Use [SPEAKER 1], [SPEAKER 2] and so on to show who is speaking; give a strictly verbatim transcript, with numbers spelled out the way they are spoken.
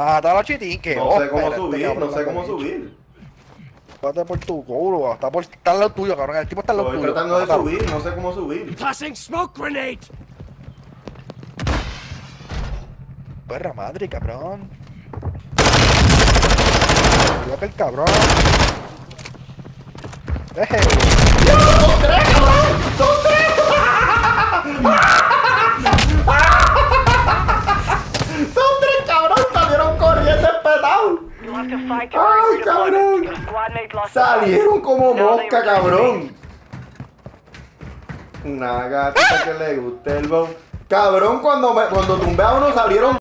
[SPEAKER 1] Mata a los chitinques.
[SPEAKER 2] No sé cómo subir, no sé cómo subir.
[SPEAKER 1] Pásate por tu culo, está por estar al lado tuyo, cabrón. El tipo está al lado
[SPEAKER 2] Estoy
[SPEAKER 1] tuyo.
[SPEAKER 2] tratando de
[SPEAKER 1] Mátalo.
[SPEAKER 2] subir, no sé cómo subir.
[SPEAKER 3] Tossing smoke grenade!
[SPEAKER 1] Perra madre, cabrón. Cuidado el cabrón. Deje.
[SPEAKER 2] ¡Son tres, cabrón! ¡Son tres! ¡Son tres, cabrón! ¡Salieron corriendo espetados! ¡Ay, cabrón! Salieron como mosca, cabrón. Una gatita que le guste el bow. Cabrón, cuando, me, cuando tumbé a uno salieron